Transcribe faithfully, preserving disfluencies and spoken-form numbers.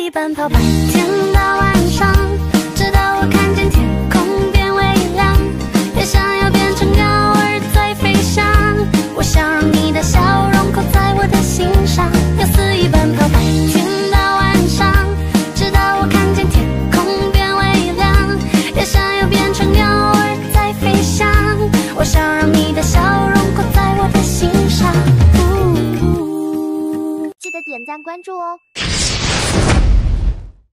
意奔跑，白天到晚上，直到我看见天空变微亮，也想要变成鸟儿在飞翔。我想让你的笑容刻在我的心上，要肆意奔跑，白天到晚上，直到我看见天空变微亮，也想要变成鸟儿在飞翔。我想让你的笑容刻在我的心上。记得点赞关注哦。